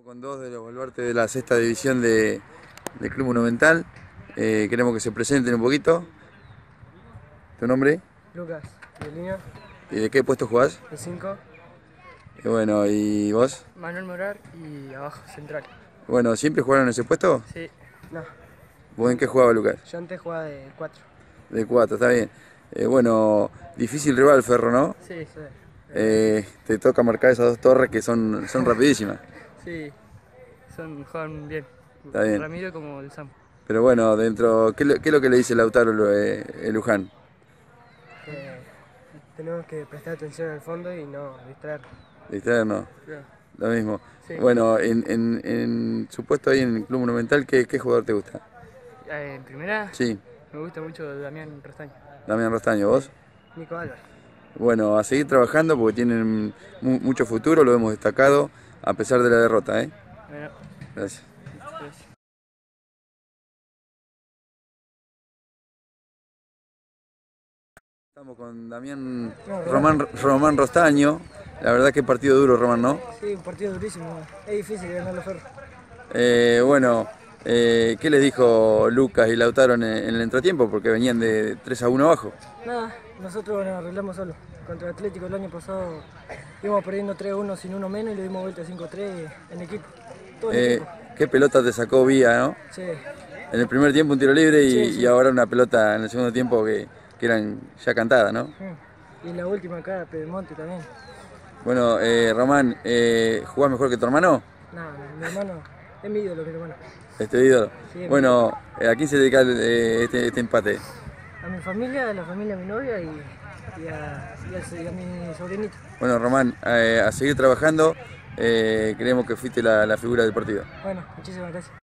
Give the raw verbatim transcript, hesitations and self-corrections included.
Con dos de los baluartes de la sexta división de, del Club Monumental. Eh, queremos que se presenten un poquito. ¿Tu nombre? Lucas, de línea, ¿Y de qué puesto jugás? de cinco, Y bueno, ¿y vos? Manuel Morar y abajo, central. Bueno, ¿siempre jugaron en ese puesto? Sí, no, ¿Vos en qué jugaba, Lucas? yo antes jugaba de cuatro. De cuatro, está bien. Eh, bueno, difícil rival Ferro, ¿no? Sí, sí. Eh, te toca marcar esas dos torres que son, son rapidísimas. Sí, son, juegan bien. Está bien. Ramiro como el Sam. Pero bueno, dentro, ¿qué, ¿qué es lo que le dice Lautaro eh, el Luján? Eh, tenemos que prestar atención al fondo y no distraer. Distraernos, Claro. lo mismo. Sí. Bueno, en, en, en su puesto ahí en el Club Monumental, ¿qué, qué jugador te gusta? Eh, en primera, Sí, me gusta mucho Damián Rostaño. Damián Rostaño, ¿vos? Nico Álvarez. Bueno, a seguir trabajando porque tienen mu mucho futuro, lo hemos destacado, a pesar de la derrota, ¿eh? Bueno, Gracias. gracias. Estamos con Damián No, Román, Román Rostaño. La verdad que partido duro, Román, ¿no? Sí, un partido durísimo. Es difícil ganar los Ferros. Eh, bueno, eh, ¿qué les dijo Lucas y Lautaro en el, en el entretiempo? Porque venían de tres a uno abajo. Nada, nosotros nos arreglamos solos. Contra el Atlético el año pasado íbamos perdiendo tres a uno sin uno menos y le dimos vuelta cinco a tres en equipo. Todo en Eh, equipo. ¿Qué pelota te sacó Vía, no? Sí, En el primer tiempo un tiro libre y, Sí, sí. y ahora una pelota en el segundo tiempo que, que eran ya cantadas, ¿no? mm. Y la última acá, Pedemonte también. Bueno, eh, Román, eh, ¿jugás mejor que tu hermano? No, no, mi hermano, es mi ídolo mi hermano. Este ídolo. Sí, es Bueno, eh, ¿a quién se dedica eh, este, este empate? A mi familia, a la familia de mi novia y, y, a, y, a, y a mi sobrinito. Bueno, Román, eh, a seguir trabajando, eh, creemos que fuiste la, la figura del partido. Bueno, muchísimas gracias.